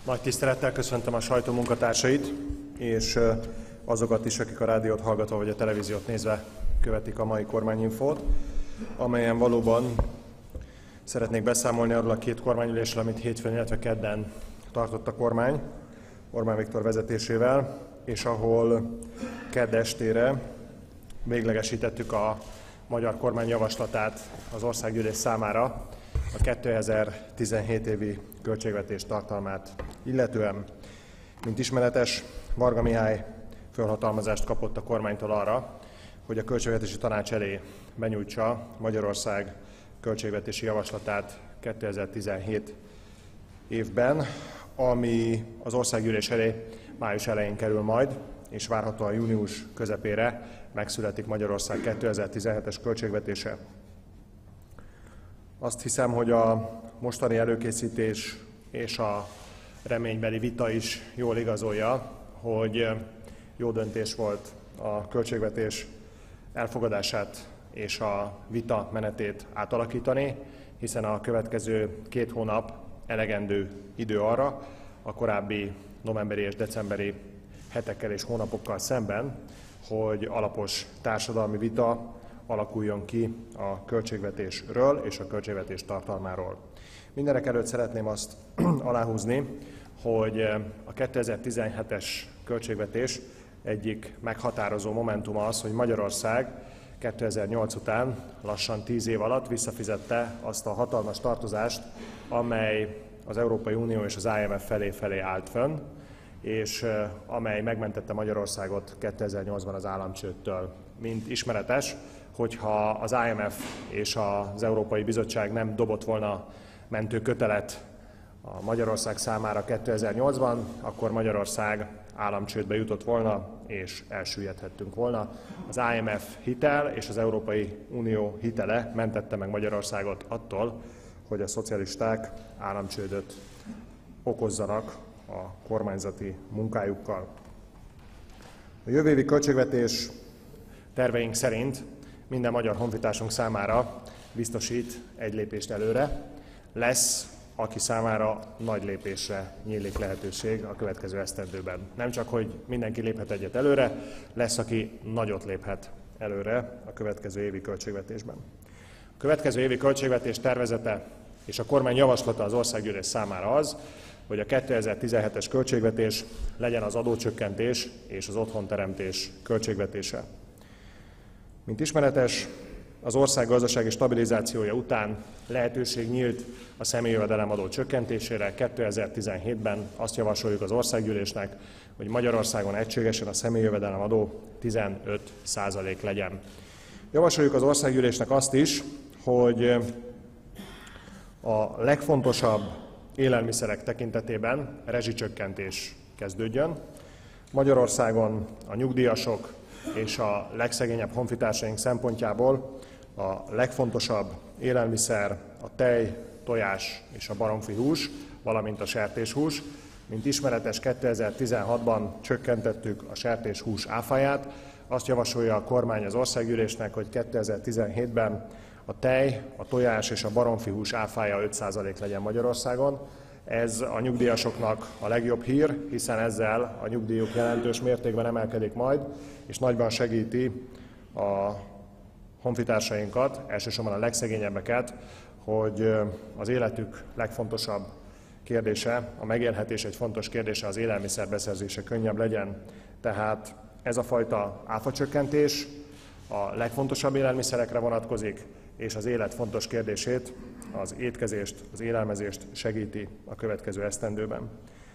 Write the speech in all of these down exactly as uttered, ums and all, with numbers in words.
Nagy tisztelettel köszöntöm a sajtó munkatársait, és azokat is, akik a rádiót hallgatva vagy a televíziót nézve követik a mai kormányinfót, amelyen valóban szeretnék beszámolni arról a két kormányülésről, amit hétfőn, illetve kedden tartott a kormány Orbán Viktor vezetésével, és ahol kedd estére véglegesítettük a magyar kormány javaslatát az országgyűlés számára a kétezer-tizenhét évi költségvetés tartalmát illetően. Mint ismeretes, Varga Mihály fölhatalmazást kapott a kormánytól arra, hogy a Költségvetési Tanács elé benyújtsa Magyarország költségvetési javaslatát kétezer-tizenhét évben, ami az országgyűlés elé május elején kerül majd, és várhatóan június közepére megszületik Magyarország kétezer-tizenhetes költségvetése. Azt hiszem, hogy a mostani előkészítés és a reménybeli vita is jól igazolja, hogy jó döntés volt a költségvetés elfogadását és a vita menetét átalakítani, hiszen a következő két hónap elegendő idő arra, a korábbi novemberi és decemberi hetekkel és hónapokkal szemben, hogy alapos társadalmi vita alakuljon ki a költségvetésről és a költségvetés tartalmáról. Mindenek előtt szeretném azt aláhúzni, hogy a kétezer-tizenhetes költségvetés egyik meghatározó momentuma az, hogy Magyarország kétezer-nyolc után lassan tíz év alatt visszafizette azt a hatalmas tartozást, amely az Európai Unió és az I M F felé felé állt fönn, és amely megmentette Magyarországot kétezer-nyolcban az államcsődtől. Mint ismeretes, hogyha az I M F és az Európai Bizottság nem dobott volna mentőkötelet a Magyarország számára kétezer-nyolcban, akkor Magyarország államcsődbe jutott volna, és elsüllyedhettünk volna. Az I M F hitel és az Európai Unió hitele mentette meg Magyarországot attól, hogy a szocialisták államcsődöt okozzanak a kormányzati munkájukkal. A jövő évi költségvetés terveink szerint minden magyar honfitársunk számára biztosít egy lépést előre. Lesz, aki számára nagy lépésre nyílik lehetőség a következő esztendőben. Nem csak, hogy mindenki léphet egyet előre, lesz, aki nagyot léphet előre a következő évi költségvetésben. A következő évi költségvetés tervezete és a kormány javaslata az országgyűlés számára az, hogy a kétezer-tizenhetes költségvetés legyen az adócsökkentés és az otthonteremtés költségvetése. Mint ismeretes, az ország gazdasági stabilizációja után lehetőség nyílt a személyjövedelemadó csökkentésére. kétezer-tizenhétben azt javasoljuk az országgyűlésnek, hogy Magyarországon egységesen a személyjövedelemadó tizenöt százalék legyen. Javasoljuk az országgyűlésnek azt is, hogy a legfontosabb élelmiszerek tekintetében rezsicsökkentés kezdődjön. Magyarországon a nyugdíjasok és a legszegényebb honfitársaink szempontjából a legfontosabb élelmiszer a tej, tojás és a baromfihús, valamint a sertéshús. Mint ismeretes, kétezer-tizenhatban csökkentettük a sertéshús áfáját. Azt javasolja a kormány az országgyűlésnek, hogy kétezer-tizenhétben a tej, a tojás és a baromfihús áfája öt százalék legyen Magyarországon. Ez a nyugdíjasoknak a legjobb hír, hiszen ezzel a nyugdíjuk jelentős mértékben emelkedik majd, és nagyban segíti a honfitársainkat, elsősorban a legszegényebbeket, hogy az életük legfontosabb kérdése, a megélhetés egy fontos kérdése, az élelmiszer beszerzése könnyebb legyen. Tehát ez a fajta áfacsökkentés a legfontosabb élelmiszerekre vonatkozik, és az élet fontos kérdését, az étkezést, az élelmezést segíti a következő esztendőben.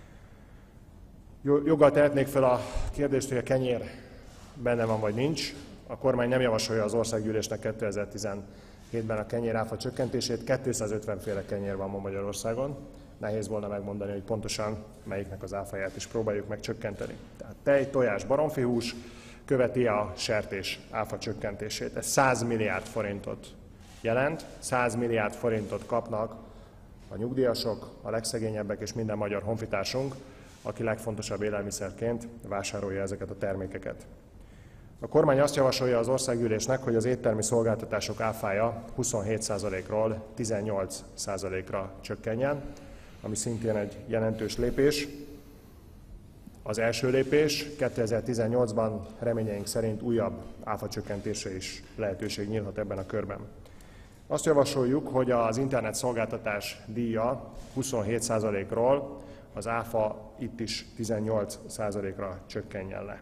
Joggal tehetnék fel a kérdést, hogy a kenyér benne van vagy nincs. A kormány nem javasolja az országgyűlésnek kétezer-tizenhétben a kenyéráfa csökkentését. kétszázötven féle kenyér van ma Magyarországon. Nehéz volna megmondani, hogy pontosan melyiknek az áfáját is próbáljuk meg csökkenteni. Tehát tej, tojás, baromfihús követi a sertés áfa csökkentését. Ez száz milliárd forintot jelent. száz milliárd forintot kapnak a nyugdíjasok, a legszegényebbek és minden magyar honfitársunk, aki legfontosabb élelmiszerként vásárolja ezeket a termékeket. A kormány azt javasolja az országgyűlésnek, hogy az éttermi szolgáltatások áfája huszonhét százalékról tizennyolc százalékra csökkenjen. ami szintén egy jelentős lépés. Az első lépés, kétezer-tizennyolcban reményeink szerint újabb áfacsökkentésre is lehetőség nyílhat ebben a körben. Azt javasoljuk, hogy az internet szolgáltatás díja huszonhét százalékról az áfa itt is tizennyolc százalékra csökkenjen le.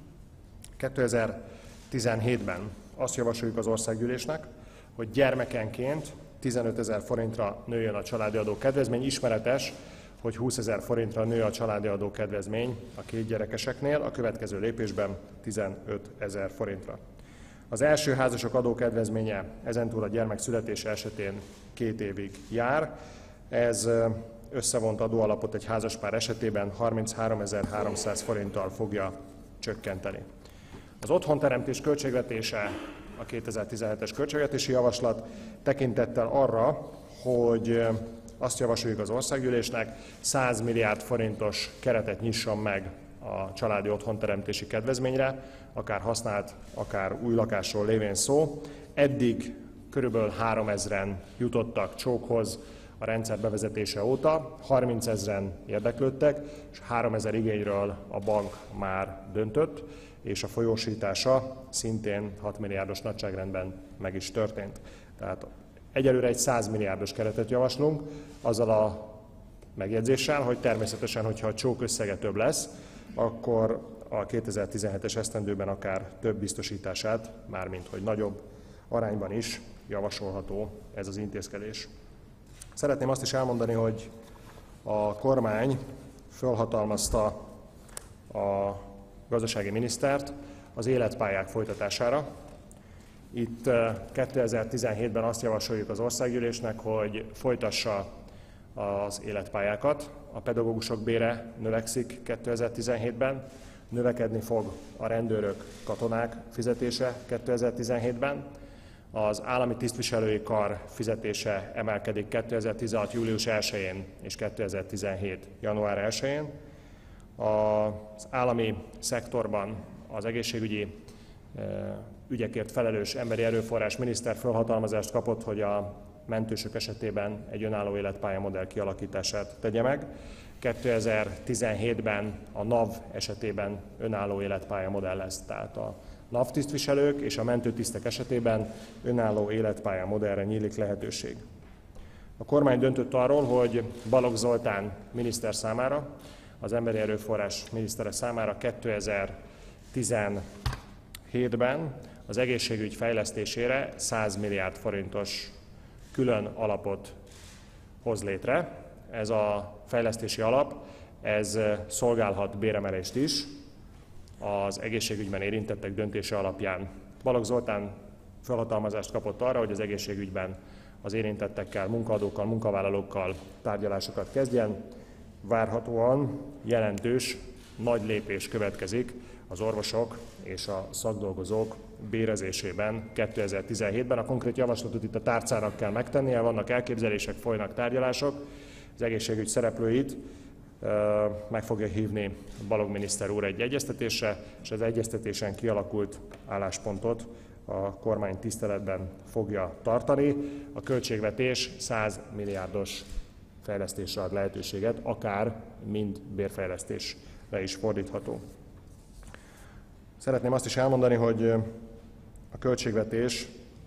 kétezer-tizenhétben azt javasoljuk az országgyűlésnek, hogy gyermekenként tizenötezer forintra nőjön a családi adó kedvezmény. Ismeretes, hogy húszezer forintra nő a családi adó kedvezmény a két gyerekeseknél, a következő lépésben tizenötezer forintra. Az első házasok adókedvezménye ezentúl a gyermek születése esetén két évig jár. Ez összevont adóalapot egy házaspár esetében harmincháromezer-háromszáz forinttal fogja csökkenteni. Az otthonteremtés költségvetése a kétezer-tizenhetes költségvetési javaslat tekintettel arra, hogy azt javasoljuk az országgyűlésnek, száz milliárd forintos keretet nyisson meg a családi otthonteremtési kedvezményre, akár használt, akár új lakásról lévén szó. Eddig körülbelül háromezren jutottak csókhoz a rendszer bevezetése óta, harmincezren érdeklődtek, és háromezer igényről a bank már döntött, és a folyósítása szintén hat milliárdos nagyságrendben meg is történt. Tehát egyelőre egy száz milliárdos keretet javaslunk, azzal a megjegyzéssel, hogy természetesen, hogyha a csók összege több lesz, akkor a kétezer-tizenhetes esztendőben akár több biztosítását, mármint hogy nagyobb arányban is javasolható ez az intézkedés. Szeretném azt is elmondani, hogy a kormány fölhatalmazta a gazdasági minisztert az életpályák folytatására. Itt kétezer-tizenhétben azt javasoljuk az országgyűlésnek, hogy folytassa az életpályákat. A pedagógusok bére növekszik kétezer-tizenhétben, növekedni fog a rendőrök, katonák fizetése kétezer-tizenhétben, az állami tisztviselői kar fizetése emelkedik kétezer-tizenhat. július elsején és kétezer-tizenhét. január elsején. Az állami szektorban az egészségügyi ügyekért felelős emberi erőforrás miniszter felhatalmazást kapott, hogy a mentősök esetében egy önálló életpályamodell kialakítását tegye meg. kétezer-tizenhétben a NAV esetében önálló életpályamodell lesz, tehát a NAV tisztviselők és a mentőtisztek esetében önálló életpályamodellre nyílik lehetőség. A kormány döntött arról, hogy Balogh Zoltán miniszter számára, az emberi erőforrás minisztere számára kétezer-tizenhétben az egészségügy fejlesztésére száz milliárd forintos külön alapot hoz létre. Ez a fejlesztési alap, ez szolgálhat béremelést is az egészségügyben érintettek döntése alapján. Balogh Zoltán felhatalmazást kapott arra, hogy az egészségügyben az érintettekkel, munkaadókkal, munkavállalókkal tárgyalásokat kezdjen. Várhatóan jelentős, nagy lépés következik az orvosok és a szakdolgozók bérezésében kétezer-tizenhétben. A konkrét javaslatot itt a tárcának kell megtennie, vannak elképzelések, folynak tárgyalások. Az egészségügy szereplőit meg fogja hívni Balogh miniszter úr egy egyeztetésre, és az egyeztetésen kialakult álláspontot a kormány tiszteletben fogja tartani. A költségvetés száz milliárdos fejlesztésre ad lehetőséget, akár mind bérfejlesztésre is fordítható. Szeretném azt is elmondani, hogy a költségvetés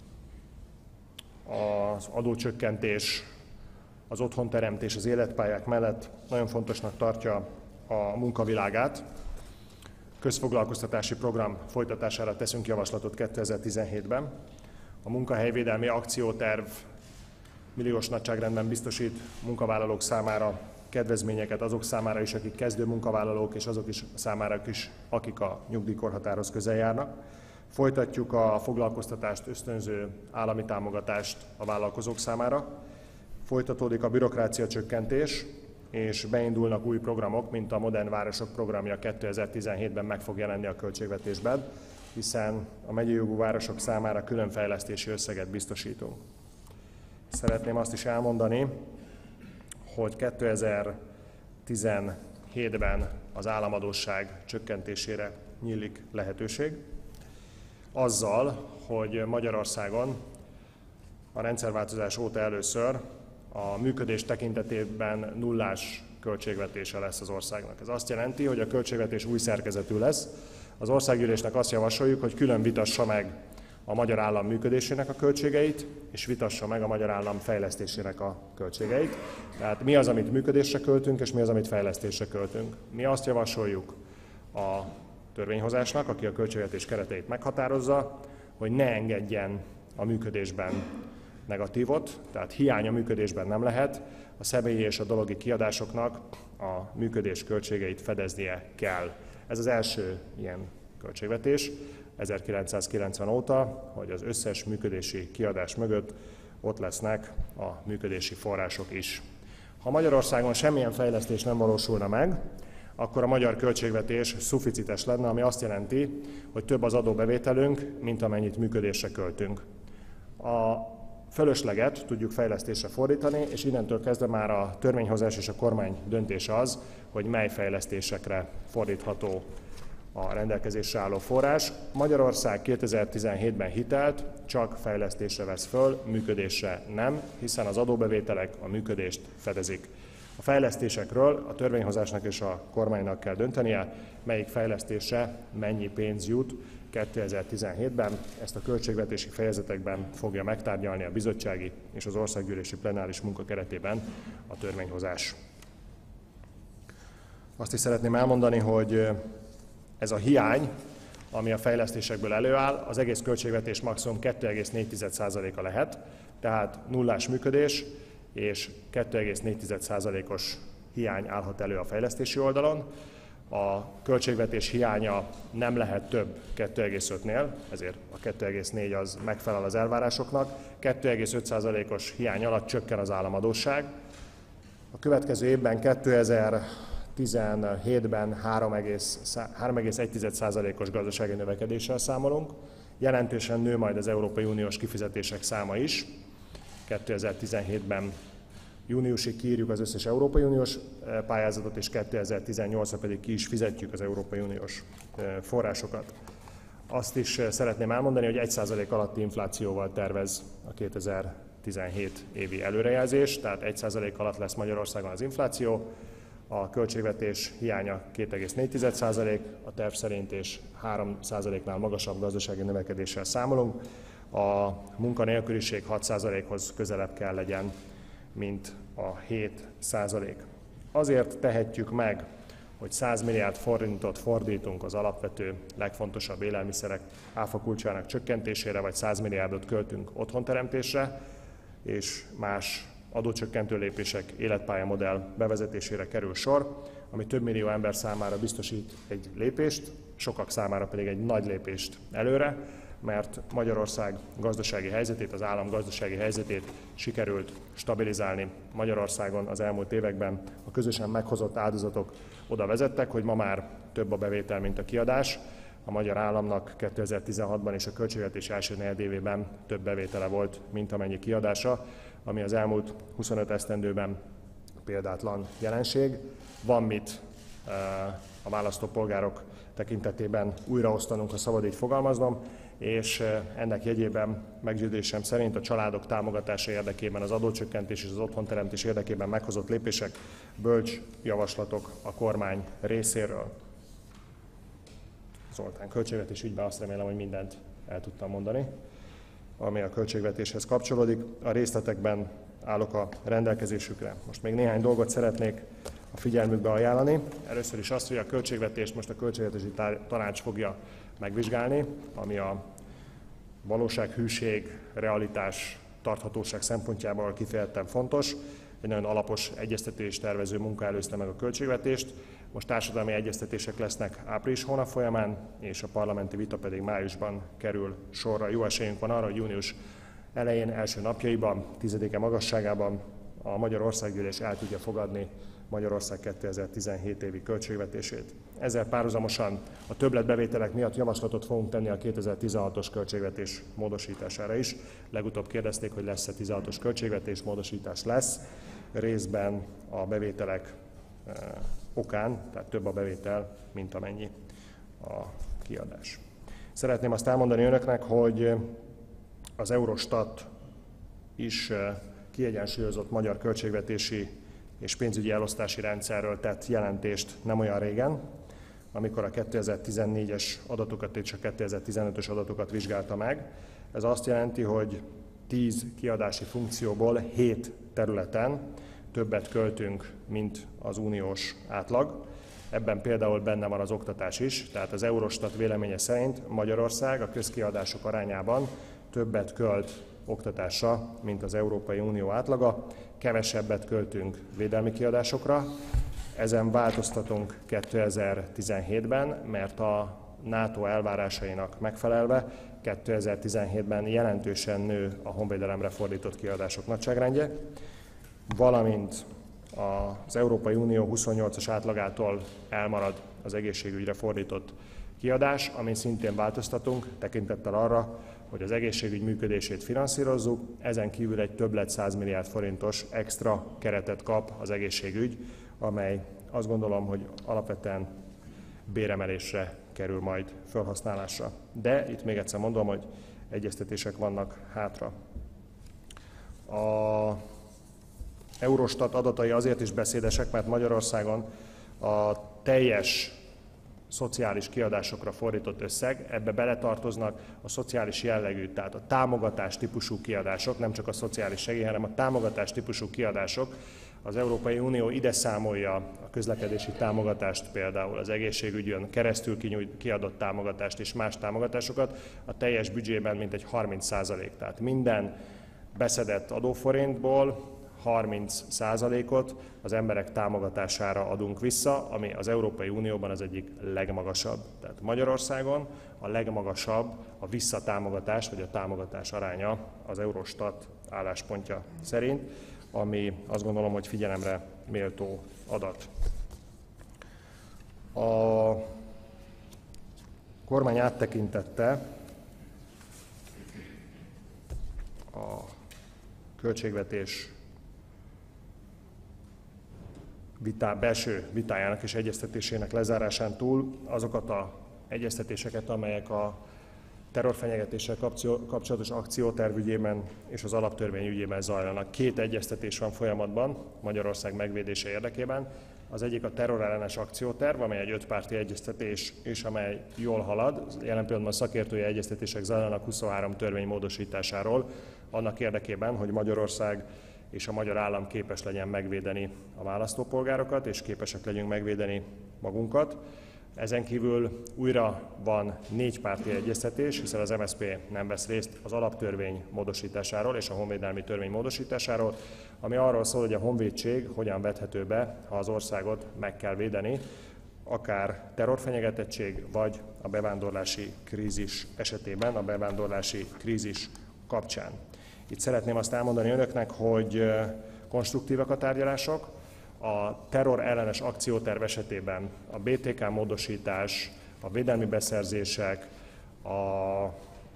az adócsökkentés, az otthonteremtés, az életpályák mellett nagyon fontosnak tartja a munkavilágát. Közfoglalkoztatási program folytatására teszünk javaslatot kétezer-tizenhétben. A munkahelyvédelmi akcióterv milliós nagyságrendben biztosít munkavállalók számára kedvezményeket, azok számára is, akik kezdő munkavállalók, és azok is számára is, akik a nyugdíjkorhatárhoz közel járnak. Folytatjuk a foglalkoztatást ösztönző állami támogatást a vállalkozók számára. Folytatódik a bürokrácia csökkentés, és beindulnak új programok, mint a Modern Városok programja kétezer-tizenhétben meg fog jelenni a költségvetésben, hiszen a megyei jogú városok számára külön fejlesztési összeget biztosítunk. Szeretném azt is elmondani, hogy kétezer-tizenhétben az államadósság csökkentésére nyílik lehetőség, azzal, hogy Magyarországon a rendszerváltozás óta először a működés tekintetében nullás költségvetése lesz az országnak. Ez azt jelenti, hogy a költségvetés új szerkezetű lesz. Az országgyűlésnek azt javasoljuk, hogy külön vitassa meg a magyar állam működésének a költségeit, és vitassa meg a magyar állam fejlesztésének a költségeit. Tehát mi az, amit működésre költünk, és mi az, amit fejlesztésre költünk. Mi azt javasoljuk a törvényhozásnak, aki a költségvetés kereteit meghatározza, hogy ne engedjen a működésben negatívot, tehát hiány a működésben nem lehet, a személyi és a dologi kiadásoknak a működés költségeit fedeznie kell. Ez az első ilyen költségvetés ezerkilencszázkilencven óta, hogy az összes működési kiadás mögött ott lesznek a működési források is. Ha Magyarországon semmilyen fejlesztés nem valósulna meg, akkor a magyar költségvetés szuficites lenne, ami azt jelenti, hogy több az adóbevételünk, mint amennyit működésre költünk. A fölösleget tudjuk fejlesztésre fordítani, és innentől kezdve már a törvényhozás és a kormány döntése az, hogy mely fejlesztésekre fordítható a rendelkezésre álló forrás. Magyarország kétezer-tizenhétben hitelt csak fejlesztésre vesz föl, működésre nem, hiszen az adóbevételek a működést fedezik. A fejlesztésekről a törvényhozásnak és a kormánynak kell döntenie, melyik fejlesztésre mennyi pénz jut kétezer-tizenhétben. Ezt a költségvetési fejezetekben fogja megtárgyalni a bizottsági és az országgyűlési plenáris munka keretében a törvényhozás. Azt is szeretném elmondani, hogy ez a hiány, ami a fejlesztésekből előáll, az egész költségvetés maximum kettő egész négy százaléka lehet, tehát nullás működés és kettő egész négy százalékos hiány állhat elő a fejlesztési oldalon. A költségvetés hiánya nem lehet több kettő egész ötnél, ezért a kettő egész négy az megfelel az elvárásoknak. kettő egész öt százalékos hiány alatt csökken az államadósság. A következő évben kétezer-tizenhétben három egész egy százalékos gazdasági növekedéssel számolunk. Jelentősen nő majd az Európai Uniós kifizetések száma is. kétezer-tizenhétben júniusig kiírjuk az összes Európai Uniós pályázatot, és kétezer-tizennyolcra pedig ki is fizetjük az Európai Uniós forrásokat. Azt is szeretném elmondani, hogy egy százalék alatti inflációval tervez a kétezer-tizenhét évi előrejelzés, tehát egy százalék alatt lesz Magyarországon az infláció, a költségvetés hiánya két egész négy százalék, a terv szerint és három százaléknál magasabb gazdasági növekedéssel számolunk. A munkanélküliség hat százalékhoz közelebb kell legyen, mint a hét százalék. Azért tehetjük meg, hogy száz milliárd forintot fordítunk az alapvető, legfontosabb élelmiszerek áfakulcsának csökkentésére, vagy száz milliárdot költünk otthonteremtésre, és más adócsökkentő lépések, életpályamodell bevezetésére kerül sor, ami több millió ember számára biztosít egy lépést, sokak számára pedig egy nagy lépést előre, mert Magyarország gazdasági helyzetét, az állam gazdasági helyzetét sikerült stabilizálni. Magyarországon az elmúlt években a közösen meghozott áldozatok oda vezettek, hogy ma már több a bevétel, mint a kiadás. A magyar államnak kétezer-tizenhatban és a költségvetés első negyedévében több bevétele volt, mint amennyi kiadása, ami az elmúlt huszonöt esztendőben példátlan jelenség. Van mit a választópolgárok tekintetében újraosztanunk, ha szabad így fogalmaznom, és ennek jegyében meggyőződésem szerint a családok támogatása érdekében, az adócsökkentés és az otthonteremtés érdekében meghozott lépések, bölcs javaslatok a kormány részéről. Zoltán, költségvetés ügyben azt remélem, hogy mindent el tudtam mondani, ami a költségvetéshez kapcsolódik. A részletekben állok a rendelkezésükre. Most még néhány dolgot szeretnék a figyelmükbe ajánlani. Először is azt, hogy a költségvetést most a Költségvetési Tanács fogja megvizsgálni, ami a valósághűség, realitás, tarthatóság szempontjából kifejezetten fontos. Egy nagyon alapos egyeztetés tervező munka előzte meg a költségvetést. Most társadalmi egyeztetések lesznek április hónap folyamán, és a parlamenti vita pedig májusban kerül sorra. Jó esélyünk van arra, hogy június elején, első napjaiban, tizedike magasságában a Magyar Országgyűlés el tudja fogadni Magyarország kétezer-tizenhét évi költségvetését. Ezzel párhuzamosan a többletbevételek miatt javaslatot fogunk tenni a kétezer-tizenhatos költségvetés módosítására is. Legutóbb kérdezték, hogy lesz-e tizenhatos költségvetés, módosítás lesz. Részben a bevételek e, okán, tehát több a bevétel, mint amennyi a kiadás. Szeretném azt elmondani önöknek, hogy az Eurostat is kiegyensúlyozott magyar költségvetési és pénzügyi elosztási rendszerről tett jelentést nem olyan régen, amikor a kétezer-tizennégyes adatokat és a kétezer-tizenötös adatokat vizsgálta meg. Ez azt jelenti, hogy tíz kiadási funkcióból hét területen többet költünk, mint az uniós átlag. Ebben például benne van az oktatás is, tehát az Eurostat véleménye szerint Magyarország a közkiadások arányában többet költ oktatásra, mint az Európai Unió átlaga. Kevesebbet költünk védelmi kiadásokra. Ezen változtatunk kétezer-tizenhétben, mert a NATO elvárásainak megfelelve kétezer-tizenhétben jelentősen nő a honvédelemre fordított kiadások nagyságrendje, valamint az Európai Unió huszonnyolcas átlagától elmarad az egészségügyre fordított kiadás, amin szintén változtatunk, tekintettel arra, hogy az egészségügy működését finanszírozzuk, ezen kívül egy többlet száz milliárd forintos extra keretet kap az egészségügy, amely azt gondolom, hogy alapvetően béremelésre kerül majd felhasználásra. De itt még egyszer mondom, hogy egyeztetések vannak hátra. A Eurostat adatai azért is beszédesek, mert Magyarországon a teljes szociális kiadásokra fordított összeg, ebbe beletartoznak a szociális jellegű, tehát a támogatás típusú kiadások, nem csak a szociális segély, hanem a támogatás típusú kiadások. Az Európai Unió ide számolja a közlekedési támogatást, például az egészségügyön keresztül kiadott támogatást és más támogatásokat a teljes büdzsében mintegy harminc százalék. Tehát minden beszedett adóforintból harminc százalékot az emberek támogatására adunk vissza, ami az Európai Unióban az egyik legmagasabb. Tehát Magyarországon a legmagasabb a visszatámogatás, vagy a támogatás aránya az Eurostat álláspontja szerint, ami azt gondolom, hogy figyelemre méltó adat. A kormány áttekintette a költségvetés vitá, belső vitájának és egyeztetésének lezárásán túl azokat az egyeztetéseket, amelyek a terrorfenyegetéssel kapcsolatos akcióterv ügyében és az alaptörvény ügyében zajlanak. Két egyeztetés van folyamatban Magyarország megvédése érdekében. Az egyik a terrorellenes akcióterv, amely egy ötpárti egyeztetés, és amely jól halad. Jelen pillanatban szakértői egyeztetések zajlanak huszonhárom törvény módosításáról, annak érdekében, hogy Magyarország és a magyar állam képes legyen megvédeni a választópolgárokat, és képesek legyünk megvédeni magunkat. Ezen kívül újra van négy párti egyeztetés, hiszen az em es zé pé nem vesz részt az alaptörvény módosításáról és a honvédelmi törvény módosításáról, ami arról szól, hogy a honvédség hogyan vethető be, ha az országot meg kell védeni, akár terrorfenyegetettség, vagy a bevándorlási krízis esetében, a bevándorlási krízis kapcsán. Itt szeretném azt elmondani önöknek, hogy konstruktívak a tárgyalások. A terror ellenes akcióterv esetében a bé té ká módosítás, a védelmi beszerzések, a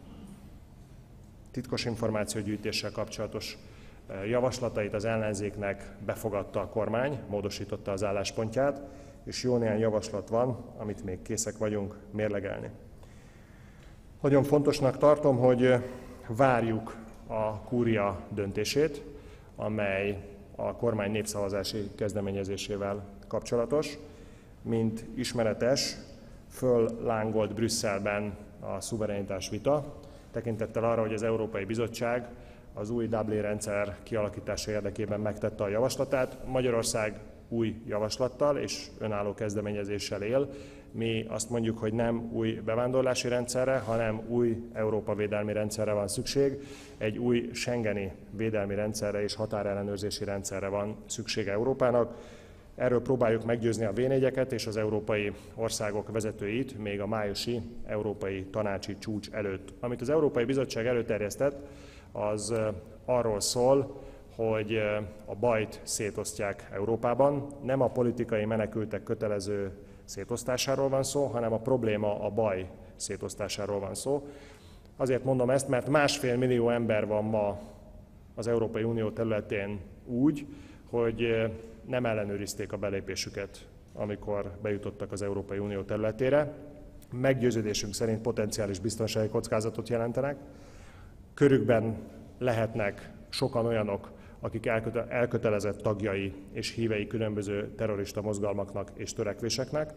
titkos információgyűjtéssel kapcsolatos javaslatait az ellenzéknek befogadta a kormány, módosította az álláspontját, és jó néhány javaslat van, amit még készek vagyunk mérlegelni. Nagyon fontosnak tartom, hogy várjuk a kúria döntését, amely a kormány népszavazási kezdeményezésével kapcsolatos. Mint ismeretes, föllángolt Brüsszelben a szuverenitás vita, tekintettel arra, hogy az Európai Bizottság az új Dublin rendszer kialakítása érdekében megtette a javaslatát. Magyarország új javaslattal és önálló kezdeményezéssel él. Mi azt mondjuk, hogy nem új bevándorlási rendszerre, hanem új Európa védelmi rendszerre van szükség. Egy új schengeni védelmi rendszerre és határellenőrzési rendszerre van szüksége Európának. Erről próbáljuk meggyőzni a vé négyeket és az európai országok vezetőit még a májusi európai tanácsi csúcs előtt. Amit az Európai Bizottság előterjesztett, az arról szól, hogy a bajt szétosztják Európában. Nem a politikai menekültek kötelező szétosztásáról van szó, hanem a probléma, a baj szétosztásáról van szó. Azért mondom ezt, mert másfél millió ember van ma az Európai Unió területén úgy, hogy nem ellenőrizték a belépésüket, amikor bejutottak az Európai Unió területére. Meggyőződésünk szerint potenciális biztonsági kockázatot jelentenek. Körükben lehetnek sokan olyanok, akik elkötelezett tagjai és hívei különböző terrorista mozgalmaknak és törekvéseknek,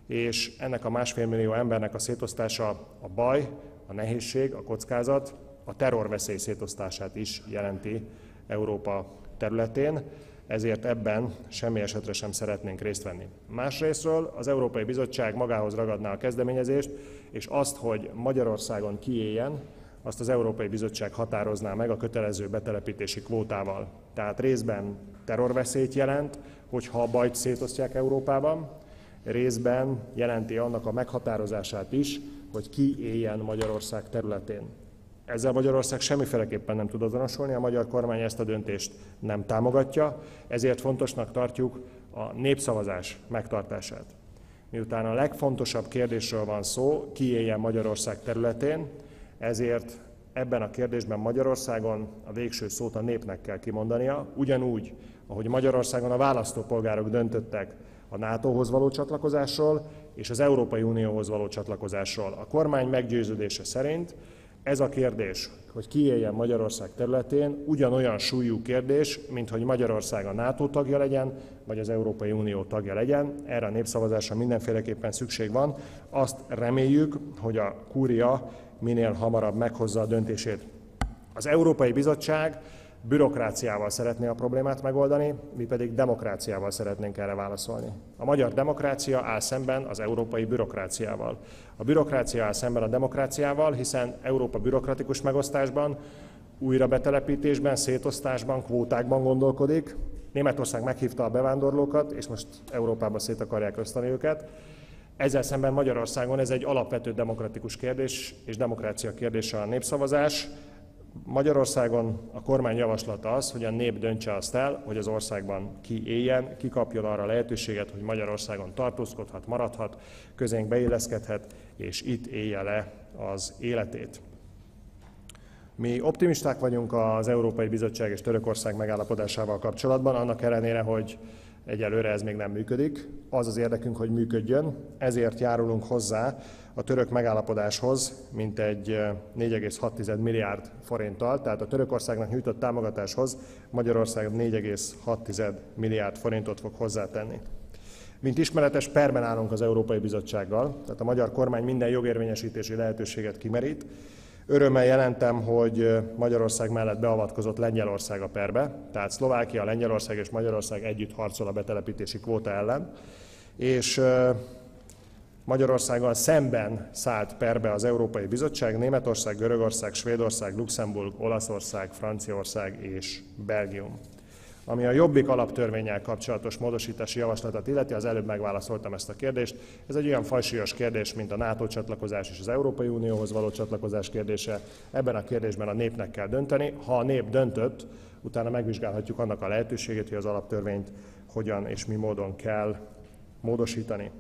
és ennek a másfél millió embernek a szétosztása a baj, a nehézség, a kockázat, a terrorveszély szétosztását is jelenti Európa területén, ezért ebben semmi esetre sem szeretnénk részt venni. Másrésztről az Európai Bizottság magához ragadná a kezdeményezést, és azt, hogy Magyarországon kiéljen, azt az Európai Bizottság határozná meg a kötelező betelepítési kvótával. Tehát részben terrorveszélyt jelent, hogyha a bajt szétosztják Európában, részben jelenti annak a meghatározását is, hogy ki éljen Magyarország területén. Ezzel Magyarország semmiféleképpen nem tud azonosulni, a magyar kormány ezt a döntést nem támogatja, ezért fontosnak tartjuk a népszavazás megtartását. Miután a legfontosabb kérdésről van szó, ki éljen Magyarország területén, ezért ebben a kérdésben Magyarországon a végső szót a népnek kell kimondania, ugyanúgy, ahogy Magyarországon a választópolgárok döntöttek a nátóhoz való csatlakozásról és az Európai Unióhoz való csatlakozásról. A kormány meggyőződése szerint ez a kérdés, hogy ki éljen Magyarország területén, ugyanolyan súlyú kérdés, mint hogy Magyarország a NATO tagja legyen, vagy az Európai Unió tagja legyen. Erre a népszavazásra mindenféleképpen szükség van. Azt reméljük, hogy a kúria minél hamarabb meghozza a döntését. Az Európai Bizottság bürokráciával szeretné a problémát megoldani, mi pedig demokráciával szeretnénk erre válaszolni. A magyar demokrácia áll szemben az európai bürokráciával. A bürokrácia áll szemben a demokráciával, hiszen Európa bürokratikus megosztásban, újrabetelepítésben, szétosztásban, kvótákban gondolkodik. Németország meghívta a bevándorlókat, és most Európába szét akarják osztani őket. Ezzel szemben Magyarországon ez egy alapvető demokratikus kérdés, és demokrácia kérdése a népszavazás. Magyarországon a kormány javaslata az, hogy a nép döntse azt el, hogy az országban ki éljen, ki kapjon arra lehetőséget, hogy Magyarországon tartózkodhat, maradhat, közénk beilleszkedhet, és itt élje le az életét. Mi optimisták vagyunk az Európai Bizottság és Törökország megállapodásával kapcsolatban, annak ellenére, hogy egyelőre ez még nem működik. Az az érdekünk, hogy működjön, ezért járulunk hozzá a török megállapodáshoz mintegy négy egész hat milliárd forinttal, tehát a Törökországnak nyújtott támogatáshoz Magyarország négy egész hat milliárd forintot fog hozzátenni. Mint ismeretes, perben állunk az Európai Bizottsággal, tehát a magyar kormány minden jogérvényesítési lehetőséget kimerít. Örömmel jelentem, hogy Magyarország mellett beavatkozott Lengyelország a perbe, tehát Szlovákia, Lengyelország és Magyarország együtt harcol a betelepítési kvóta ellen, és Magyarországgal szemben szállt perbe az Európai Bizottság, Németország, Görögország, Svédország, Luxemburg, Olaszország, Franciaország és Belgium. Ami a Jobbik alaptörvénnyel kapcsolatos módosítási javaslatot illeti, az előbb megválaszoltam ezt a kérdést. Ez egy olyan fajsúlyos kérdés, mint a NATO csatlakozás és az Európai Unióhoz való csatlakozás kérdése. Ebben a kérdésben a népnek kell dönteni. Ha a nép döntött, utána megvizsgálhatjuk annak a lehetőségét, hogy az alaptörvényt hogyan és mi módon kell módosítani.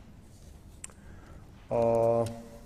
A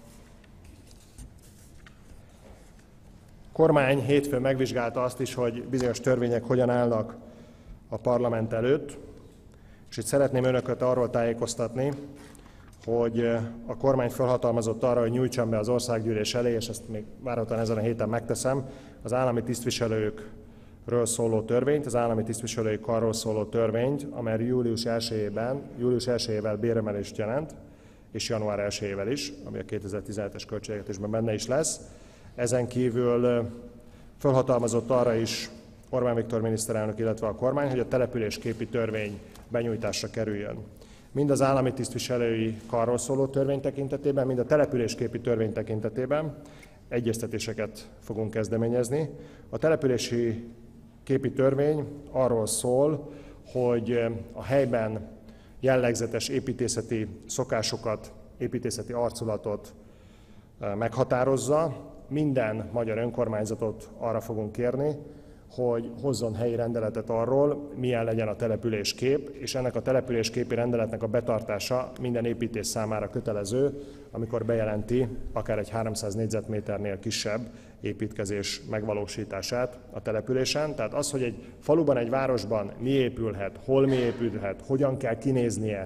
kormány hétfőn megvizsgálta azt is, hogy bizonyos törvények hogyan állnak a parlament előtt, és itt szeretném önöket arról tájékoztatni, hogy a kormány felhatalmazott arra, hogy nyújtsam be az országgyűlés elé, és ezt még várhatóan ezen a héten megteszem, az állami tisztviselőkről szóló törvényt, az állami tisztviselői karról szóló törvényt, amely július elsejében, július elsejével béremelést jelent, és január elsejével is, ami a kétezer-tizenhetes költségvetésben benne is lesz. Ezen kívül felhatalmazott arra is Orbán Viktor miniszterelnök, illetve a kormány, hogy a településképi törvény benyújtásra kerüljön. Mind az állami tisztviselői karról szóló törvény tekintetében, mind a településképi törvény tekintetében egyeztetéseket fogunk kezdeményezni. A települési képi törvény arról szól, hogy a helyben jellegzetes építészeti szokásokat, építészeti arculatot meghatározza. Minden magyar önkormányzatot arra fogunk kérni, hogy hozzon helyi rendeletet arról, milyen legyen a településkép, és ennek a településképi rendeletnek a betartása minden építés számára kötelező, amikor bejelenti akár egy háromszáz négyzetméternél kisebb építkezés megvalósítását a településen. Tehát az, hogy egy faluban, egy városban mi épülhet, hol mi épülhet, hogyan kell kinéznie,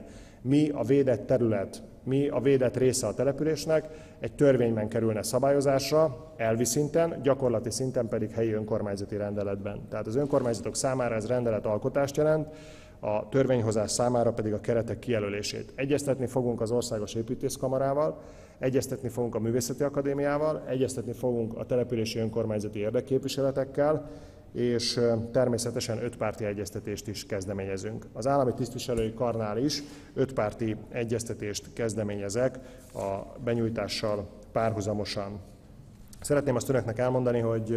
mi a védett terület, mi a védett része a településnek, egy törvényben kerülne szabályozásra, elvi szinten, gyakorlati szinten pedig helyi önkormányzati rendeletben. Tehát az önkormányzatok számára ez rendeletalkotást jelent, a törvényhozás számára pedig a keretek kijelölését. Egyeztetni fogunk az Országos Építészkamarával, egyeztetni fogunk a Művészeti Akadémiával, egyeztetni fogunk a települési önkormányzati érdekképviseletekkel, és természetesen ötpárti egyeztetést is kezdeményezünk. Az állami tisztviselői karnál is ötpárti egyeztetést kezdeményezek a benyújtással párhuzamosan. Szeretném azt önöknek elmondani, hogy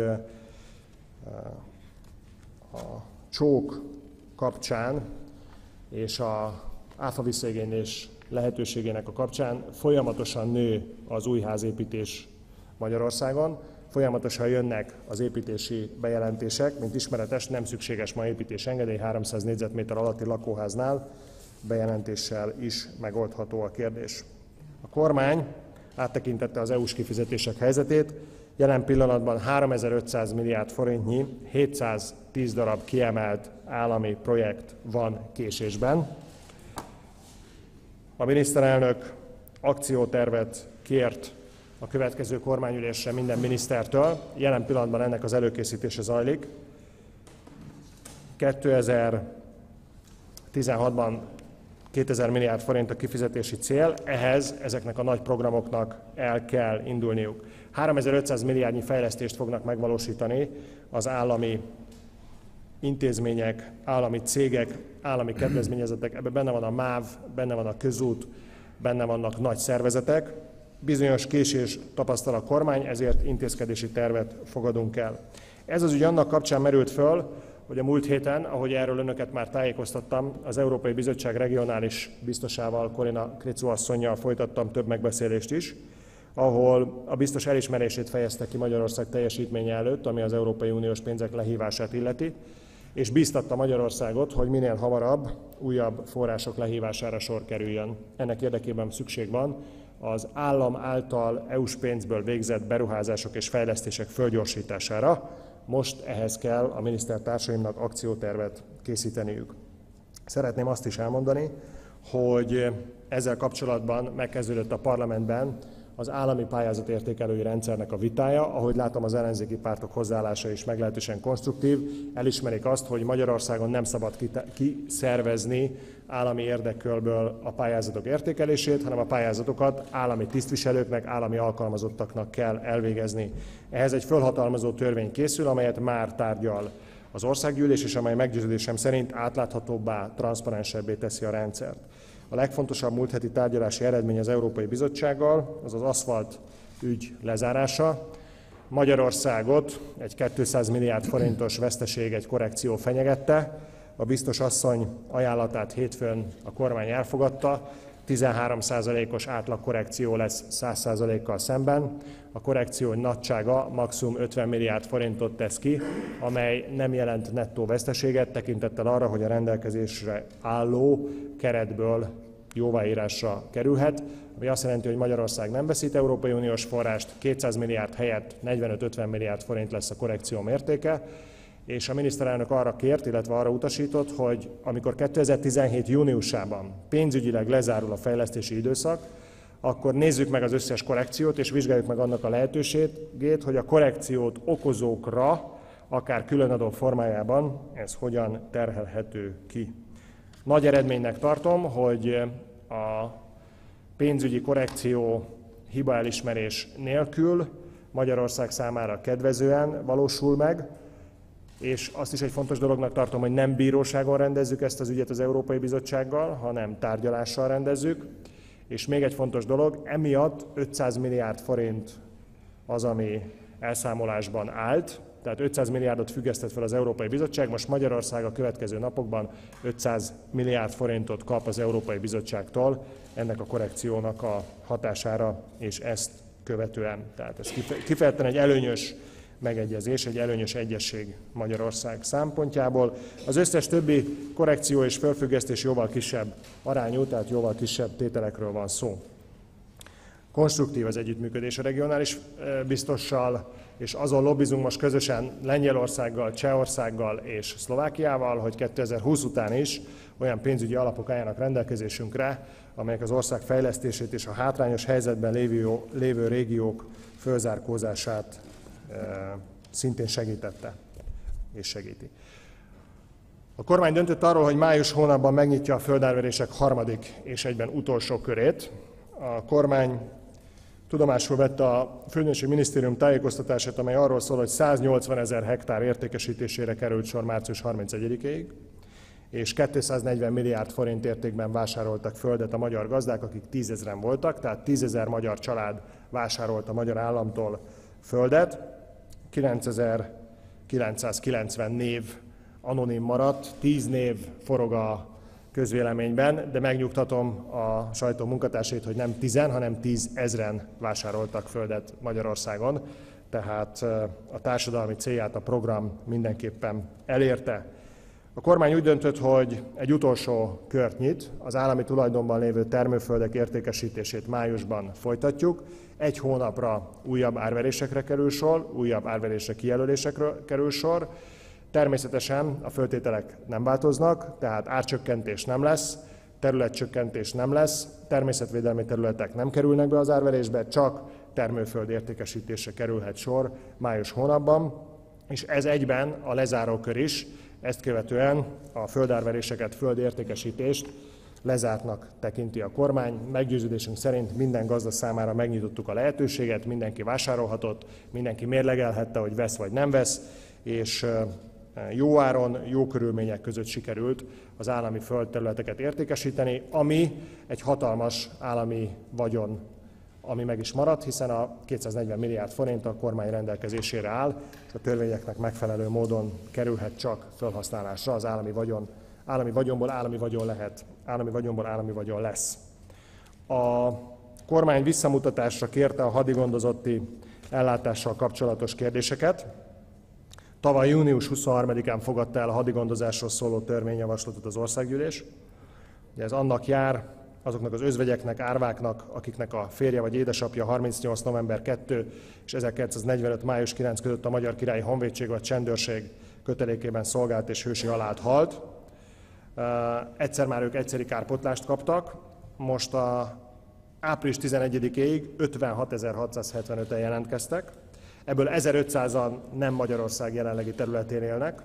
a csók kapcsán és a áfa visszaigénylés lehetőségének a kapcsán folyamatosan nő az új házépítés Magyarországon. Folyamatosan jönnek az építési bejelentések, mint ismeretes, nem szükséges ma építési engedély, háromszáz négyzetméter alatti lakóháznál bejelentéssel is megoldható a kérdés. A kormány áttekintette az é u-s kifizetések helyzetét, jelen pillanatban háromezer-ötszáz milliárd forintnyi, hétszáztíz darab kiemelt állami projekt van késésben. A miniszterelnök akciótervet kért a következő kormányülésre minden minisztertől. Jelen pillanatban ennek az előkészítése zajlik. kétezer-tizenhatban kétezer milliárd forint a kifizetési cél, ehhez ezeknek a nagy programoknak el kell indulniuk. háromezer-ötszáz milliárdnyi fejlesztést fognak megvalósítani az állami intézmények, állami cégek, állami kedvezményezetek, ebben benne van a MÁV, benne van a közút, benne vannak nagy szervezetek. Bizonyos késés tapasztal a kormány, ezért intézkedési tervet fogadunk el. Ez az ügy annak kapcsán merült föl, hogy a múlt héten, ahogy erről önöket már tájékoztattam, az Európai Bizottság regionális biztosával, Corina Crețu asszonnyal folytattam több megbeszélést is, ahol a biztos elismerését fejezte ki Magyarország teljesítménye előtt, ami az Európai Uniós pénzek lehívását illeti, és bíztatta Magyarországot, hogy minél hamarabb újabb források lehívására sor kerüljön. Ennek érdekében szükség van az állam által é u-s pénzből végzett beruházások és fejlesztések fölgyorsítására. Most ehhez kell a minisztertársaimnak akciótervet készíteniük. Szeretném azt is elmondani, hogy ezzel kapcsolatban megkezdődött a parlamentben az állami pályázatértékelői rendszernek a vitája. Ahogy látom, az ellenzéki pártok hozzáállása is meglehetősen konstruktív. Elismerik azt, hogy Magyarországon nem szabad kiszervezni állami érdekkölből a pályázatok értékelését, hanem a pályázatokat állami tisztviselőknek, állami alkalmazottaknak kell elvégezni. Ehhez egy fölhatalmazó törvény készül, amelyet már tárgyal az országgyűlés, és amely meggyőződésem szerint átláthatóbbá, transzparensebbé teszi a rendszert. A legfontosabb múlt heti tárgyalási eredmény az Európai Bizottsággal, az az aszfalt ügy lezárása. Magyarországot egy kétszáz milliárd forintos veszteség, egy korrekció fenyegette. A biztos asszony ajánlatát hétfőn a kormány elfogadta. tizenhárom százalékos átlagkorrekció lesz száz százalékkal szemben. A korrekció nagysága maximum ötven milliárd forintot tesz ki, amely nem jelent nettó veszteséget, tekintettel arra, hogy a rendelkezésre álló keretből jóváírásra kerülhet, ami azt jelenti, hogy Magyarország nem veszít Európai Uniós forrást, kétszáz milliárd helyett negyvenöt-ötven milliárd forint lesz a korrekció mértéke, és a miniszterelnök arra kért, illetve arra utasított, hogy amikor kétezer-tizenhét júniusában pénzügyileg lezárul a fejlesztési időszak, akkor nézzük meg az összes korrekciót, és vizsgáljuk meg annak a lehetőségét, hogy a korrekciót okozókra, akár különadó formájában ez hogyan terhelhető ki. Nagy eredménynek tartom, hogy a pénzügyi korrekció hibaelismerés nélkül Magyarország számára kedvezően valósul meg, és azt is egy fontos dolognak tartom, hogy nem bíróságon rendezzük ezt az ügyet az Európai Bizottsággal, hanem tárgyalással rendezzük. És még egy fontos dolog, emiatt ötszáz milliárd forint az, ami elszámolásban állt, tehát ötszáz milliárdot függesztett fel az Európai Bizottság, most Magyarország a következő napokban ötszáz milliárd forintot kap az Európai Bizottságtól ennek a korrekciónak a hatására, és ezt követően. Tehát ez kifejezetten egy előnyös megegyezés, egy előnyös egyesség Magyarország szempontjából. Az összes többi korrekció és felfüggesztés jóval kisebb arányú, tehát jóval kisebb tételekről van szó. Konstruktív az együttműködés a regionális biztossal, és azon lobbizunk most közösen Lengyelországgal, Csehországgal és Szlovákiával, hogy kétezer-húsz után is olyan pénzügyi alapok álljanak rendelkezésünkre, amelyek az ország fejlesztését és a hátrányos helyzetben lévő, lévő régiók fölzárkózását e, szintén segítette és segíti. A kormány döntött arról, hogy május hónapban megnyitja a földárverések harmadik és egyben utolsó körét. A kormány tudomásul vette a Földművelési Minisztérium tájékoztatását, amely arról szól, hogy száznyolcvanezer hektár értékesítésére került sor március harmincegyedikéig, és kétszáznegyven milliárd forint értékben vásároltak földet a magyar gazdák, akik tízezren voltak, tehát tízezer magyar család vásárolt a magyar államtól földet, kilencezer-kilencszázkilencven név anonim maradt, tíz név forog a közvéleményben, de megnyugtatom a sajtó munkatársait, hogy nem tizen, hanem tízezren vásároltak földet Magyarországon, tehát a társadalmi célját a program mindenképpen elérte. A kormány úgy döntött, hogy egy utolsó kört nyit, az állami tulajdonban lévő termőföldek értékesítését májusban folytatjuk, egy hónapra újabb árverésekre kerül sor, újabb árverésre kijelölésekre kerül sor. Természetesen a föltételek nem változnak, tehát árcsökkentés nem lesz, területcsökkentés nem lesz, természetvédelmi területek nem kerülnek be az árverésbe, csak termőföld értékesítésre kerülhet sor május hónapban, és ez egyben a lezárókör is, ezt követően a földárveréseket, földértékesítést lezártnak tekinti a kormány. Meggyőződésünk szerint minden gazda számára megnyitottuk a lehetőséget, mindenki vásárolhatott, mindenki mérlegelhette, hogy vesz vagy nem vesz, és jó áron, jó körülmények között sikerült az állami földterületeket értékesíteni, ami egy hatalmas állami vagyon, ami meg is maradt, hiszen a kétszáznegyven milliárd forint a kormány rendelkezésére áll, és a törvényeknek megfelelő módon kerülhet csak felhasználásra az állami vagyon. Állami vagyonból állami vagyon lehet, állami vagyonból állami vagyon lesz. A kormány visszamutatásra kérte a hadigondozotti ellátással kapcsolatos kérdéseket. Tavaly június huszonharmadikán fogadta el a hadigondozásról szóló törvényjavaslatot az országgyűlés. Ugye ez annak jár, azoknak az özvegyeknek, árváknak, akiknek a férje vagy édesapja harmincnyolc november kettő és ezerkilencszáznegyvenöt május kilenc között a Magyar Királyi Honvédség vagy Csendőrség kötelékében szolgált és hősi halált halt. Egyszer már ők egyszeri kárpótlást kaptak, most a április tizenegyedikéig ötvenhatezer-hatszázhetvenöten jelentkeztek, ebből ezerötszázan nem Magyarország jelenlegi területén élnek,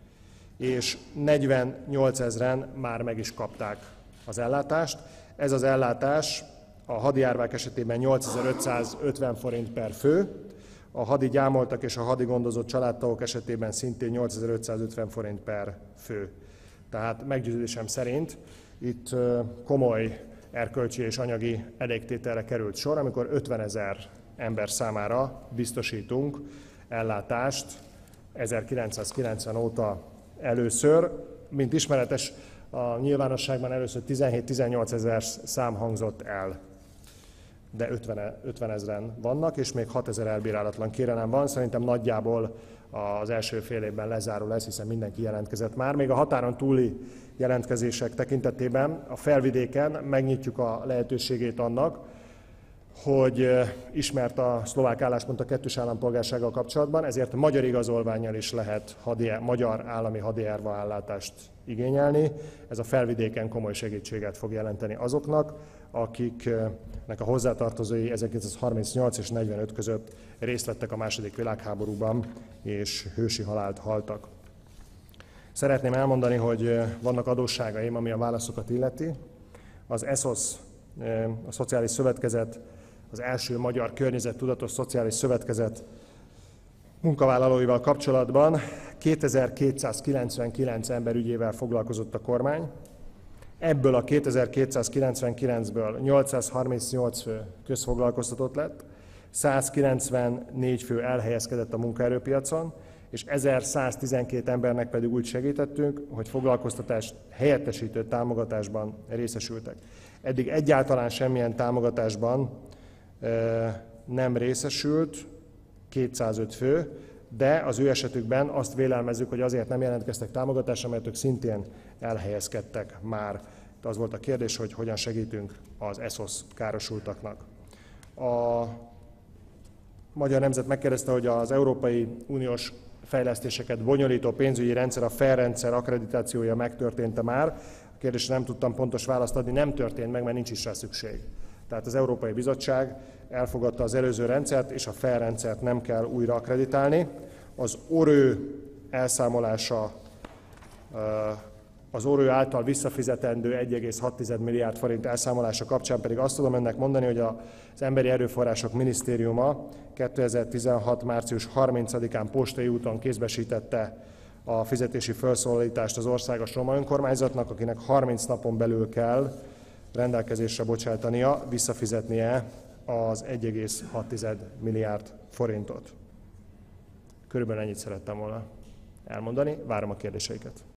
és negyvennyolcezren már meg is kapták az ellátást. Ez az ellátás a hadiárvák esetében nyolcezer-ötszázötven forint per fő, a hadi gyámoltak és a hadi gondozott családtagok esetében szintén nyolcezer-ötszázötven forint per fő. Tehát meggyőződésem szerint itt komoly erkölcsi és anyagi elégtételre került sor, amikor ötvenezer ember számára biztosítunk ellátást ezerkilencszázkilencven óta először. Mint ismeretes, a nyilvánosságban először tizenhét-tizennyolc ezer szám hangzott el, de ötven ezren vannak, és még hatezer elbírálatlan kérelem van. Szerintem nagyjából az első fél évben lezárul ez, hiszen mindenki jelentkezett már. Még a határon túli jelentkezések tekintetében a felvidéken megnyitjuk a lehetőségét annak, hogy ismert a szlovák álláspont a kettős állampolgársággal kapcsolatban, ezért magyar igazolvánnyal is lehet hadi, magyar állami hadiárva ellátást igényelni. Ez a felvidéken komoly segítséget fog jelenteni azoknak, akiknek a hozzátartozói ezerkilencszázharmincnyolc és negyvenöt között részt vettek a második világháborúban és hősi halált haltak. Szeretném elmondani, hogy vannak adósságaim, ami a válaszokat illeti. Az eszos, a Szociális Szövetkezet, az első magyar környezettudatos szociális szövetkezet munkavállalóival kapcsolatban kétezer-kétszázkilencvenkilenc ember ügyével foglalkozott a kormány. Ebből a kétezer-kétszázkilencvenkilencből nyolcszázharmincnyolc fő közfoglalkoztatott lett, százkilencvennégy fő elhelyezkedett a munkaerőpiacon, és ezerszáztizenkét embernek pedig úgy segítettünk, hogy foglalkoztatást helyettesítő támogatásban részesültek. Eddig egyáltalán semmilyen támogatásban nem részesült kétszázöt fő, de az ő esetükben azt vélelmezzük, hogy azért nem jelentkeztek támogatásra, mert ők szintén elhelyezkedtek már. Az volt a kérdés, hogy hogyan segítünk az eszos károsultaknak. A Magyar Nemzet megkérdezte, hogy az Európai Uniós fejlesztéseket bonyolító pénzügyi rendszer, a FAIR rendszer akkreditációja megtörtént-e már. A a kérdésre nem tudtam pontos választ adni, nem történt meg, mert nincs is rá szükség. Tehát az Európai Bizottság elfogadta az előző rendszert, és a F E R rendszert nem kell újra akkreditálni. Az orő elszámolása, az orő által visszafizetendő egy egész hat milliárd forint elszámolása kapcsán pedig azt tudom önnek mondani, hogy az Emberi Erőforrások Minisztériuma kétezer-tizenhat. március harmincadikán postai úton kézbesítette a fizetési felszólalítást az országos roma önkormányzatnak, akinek harminc napon belül kell rendelkezésre bocsátania, visszafizetnie az egy egész hat milliárd forintot. Körülbelül ennyit szerettem volna elmondani, várom a kérdéseiket.